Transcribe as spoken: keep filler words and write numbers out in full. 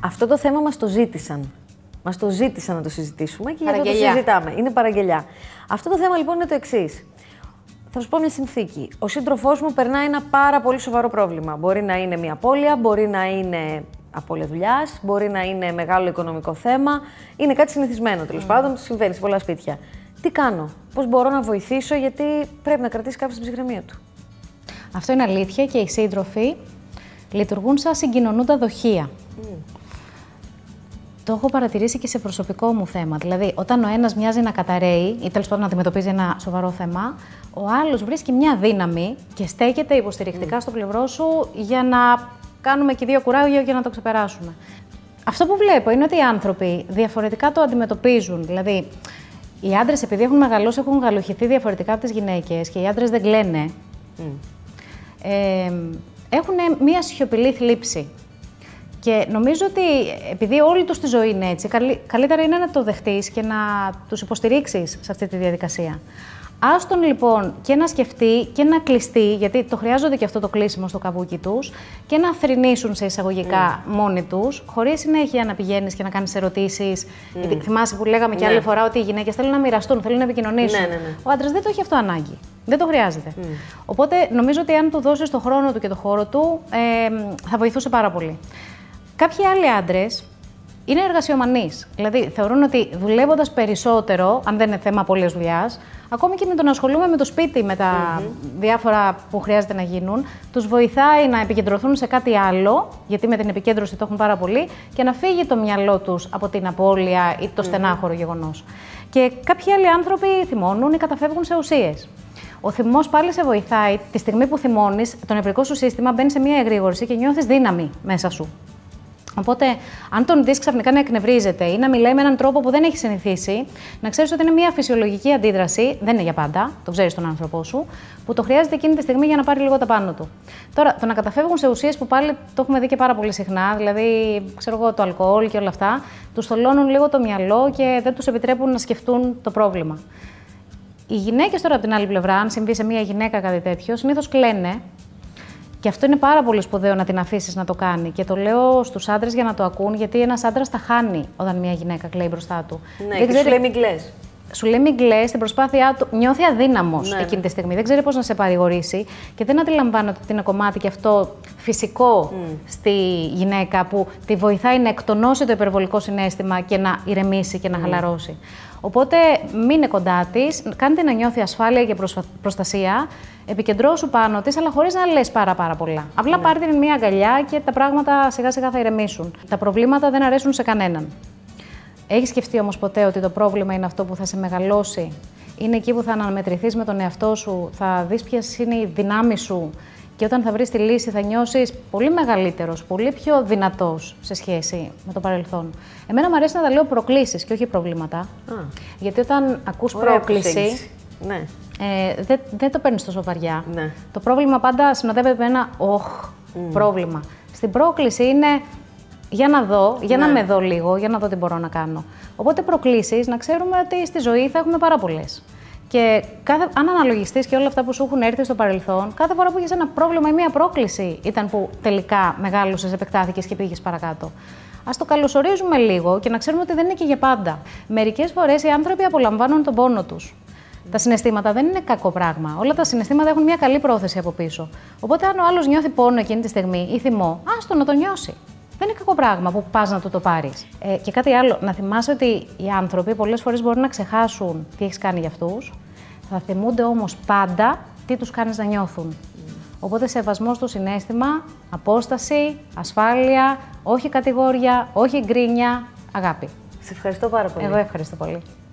Αυτό το θέμα μας το ζήτησαν. Μας το ζήτησαν να το συζητήσουμε και γιατί το συζητάμε. Είναι παραγγελιά. Αυτό το θέμα λοιπόν είναι το εξής. Θα σου πω μια συνθήκη. Ο σύντροφός μου περνάει ένα πάρα πολύ σοβαρό πρόβλημα. Μπορεί να είναι μια απώλεια, μπορεί να είναι απώλεια δουλειάς, μπορεί να είναι μεγάλο οικονομικό θέμα. Είναι κάτι συνηθισμένο τέλος mm. πάντων, συμβαίνει σε πολλά σπίτια. Τι κάνω, πώς μπορώ να βοηθήσω, γιατί πρέπει να κρατήσει κάποιος την ψυχραιμία του. Αυτό είναι αλήθεια και οι σύντροφοι λειτουργούν σαν συγκοινωνούντα δοχεία. Mm. Το έχω παρατηρήσει και σε προσωπικό μου θέμα. Δηλαδή, όταν ο ένας μοιάζει να καταραίει ή τέλος πάντων να αντιμετωπίζει ένα σοβαρό θέμα, ο άλλος βρίσκει μια δύναμη και στέκεται υποστηρικτικά mm. στο πλευρό σου για να κάνουμε και δύο κουράγια για να το ξεπεράσουμε. Αυτό που βλέπω είναι ότι οι άνθρωποι διαφορετικά το αντιμετωπίζουν. Δηλαδή, οι άντρες, επειδή έχουν μεγαλώσει, έχουν γαλουχηθεί διαφορετικά από τις γυναίκες και οι άντρες δεν κλαίνε, mm. ε, έχουν μια σιωπηλή θλίψη. Και νομίζω ότι επειδή όλη τους τη ζωή είναι έτσι, καλύτερα είναι να το δεχτείς και να τους υποστηρίξεις σε αυτή τη διαδικασία. Άστον λοιπόν και να σκεφτεί και να κλειστεί, γιατί το χρειάζονται και αυτό το κλείσιμο στο καβούκι τους, και να θρηνήσουν σε εισαγωγικά mm. μόνοι τους, χωρίς συνέχεια να πηγαίνεις και να κάνεις ερωτήσεις. Mm. Γιατί θυμάσαι που λέγαμε και ναι. άλλη φορά ότι οι γυναίκες θέλουν να μοιραστούν, θέλουν να επικοινωνήσουν. Ναι, ναι, ναι. Ο άντρας δεν το έχει αυτό ανάγκη. Δεν το χρειάζεται. Mm. Οπότε νομίζω ότι αν του δώσεις το χρόνο του και το χώρο του, ε, θα βοηθούσε πάρα πολύ. Κάποιοι άλλοι άντρες είναι εργασιομανείς. Δηλαδή, θεωρούν ότι δουλεύοντας περισσότερο, αν δεν είναι θέμα απώλειας δουλειάς, ακόμη και με το να ασχολούμαι με το σπίτι, με τα mm-hmm. διάφορα που χρειάζεται να γίνουν, τους βοηθάει να επικεντρωθούν σε κάτι άλλο, γιατί με την επικέντρωση το έχουν πάρα πολύ, και να φύγει το μυαλό τους από την απώλεια ή το mm-hmm. στενάχωρο γεγονός. Και κάποιοι άλλοι άνθρωποι θυμώνουν ή καταφεύγουν σε ουσίες. Ο θυμός πάλι σε βοηθάει. Τη στιγμή που θυμώνεις, το νευρικό σου σύστημα μπαίνει σε μια εγρήγορση και νιώθεις δύναμη μέσα σου. Οπότε, αν τον δεις ξαφνικά να εκνευρίζεται ή να μιλάει με έναν τρόπο που δεν έχει συνηθίσει, να ξέρεις ότι είναι μια φυσιολογική αντίδραση, δεν είναι για πάντα, το ξέρεις τον άνθρωπό σου, που το χρειάζεται εκείνη τη στιγμή για να πάρει λίγο τα πάνω του. Τώρα, το να καταφεύγουν σε ουσίες που πάλι το έχουμε δει και πάρα πολύ συχνά, δηλαδή, ξέρω εγώ, το αλκοόλ και όλα αυτά, τους θολώνουν λίγο το μυαλό και δεν τους επιτρέπουν να σκεφτούν το πρόβλημα. Οι γυναίκες τώρα από την άλλη πλευρά, αν συμβεί σε μια γυναίκα κάτι τέτοιο, συνήθως κλαίνε. Και αυτό είναι πάρα πολύ σπουδαίο να την αφήσεις να το κάνει. Και το λέω στους άντρες για να το ακούν, γιατί ένας άντρας τα χάνει όταν μια γυναίκα κλαίει μπροστά του. Ναι, δεν και ξέρει... σου λέει μην κλαις. Σου λέει μην κλαις, στην προσπάθειά του νιώθει αδύναμος ναι, εκείνη τη στιγμή. Δεν ξέρει πώς να σε παρηγορήσει και δεν αντιλαμβάνεται ότι είναι κομμάτι και αυτό φυσικό mm. στη γυναίκα που τη βοηθάει να εκτονώσει το υπερβολικό συναίσθημα και να ηρεμήσει και να mm. χαλαρώσει. Οπότε μείνε κοντά της, κάντε να νιώθει ασφάλεια και προστασία, επικεντρώσου πάνω της, αλλά χωρίς να λες πάρα πάρα πολλά. Απλά mm. πάρτε την μία αγκαλιά και τα πράγματα σιγά σιγά θα ηρεμήσουν. Τα προβλήματα δεν αρέσουν σε κανέναν. Έχεις σκεφτεί όμως ποτέ ότι το πρόβλημα είναι αυτό που θα σε μεγαλώσει? Είναι εκεί που θα αναμετρηθείς με τον εαυτό σου, θα δεις ποιες είναι οι δυνάμεις σου και όταν θα βρεις τη λύση θα νιώσεις πολύ μεγαλύτερος, πολύ πιο δυνατός σε σχέση με το παρελθόν. Εμένα μου αρέσει να τα λέω προκλήσεις και όχι προβλήματα. Α. Γιατί όταν ακούς ωραία πρόκληση, ναι. ε, δεν, δεν το παίρνεις τόσο βαριά. Ναι. Το πρόβλημα πάντα συνοδεύεται με ένα «οχ» mm. πρόβλημα. Στην πρόκληση είναι για να δω, για ναι. να με δω λίγο, για να δω τι μπορώ να κάνω. Οπότε προκλήσεις, να ξέρουμε ότι στη ζωή θα έχουμε πάρα πολλές. Και κάθε, αν αναλογιστείς και όλα αυτά που σου έχουν έρθει στο παρελθόν, κάθε φορά που είχες ένα πρόβλημα ή μία πρόκληση ήταν που τελικά μεγάλωσες, επεκτάθηκες και πήγες παρακάτω. Ας το καλωσορίζουμε λίγο και να ξέρουμε ότι δεν είναι και για πάντα. Μερικές φορές οι άνθρωποι απολαμβάνουν τον πόνο τους. Mm. Τα συναισθήματα δεν είναι κακό πράγμα. Όλα τα συναισθήματα έχουν μια καλή πρόθεση από πίσω. Οπότε, αν ο άλλος νιώθει πόνο εκείνη τη στιγμή ή θυμό, άστο να το νιώσει. Δεν είναι κακό πράγμα που πας να του το πάρεις. Ε, και κάτι άλλο, να θυμάσαι ότι οι άνθρωποι πολλές φορές μπορούν να ξεχάσουν τι έχεις κάνει για αυτούς. Θα θυμούνται όμως πάντα τι τους κάνεις να νιώθουν. Mm. Οπότε σεβασμό στο συναίσθημα, απόσταση, ασφάλεια, όχι κατηγόρια, όχι γκρίνια, αγάπη. Σε ευχαριστώ πάρα πολύ. Εγώ ευχαριστώ πολύ.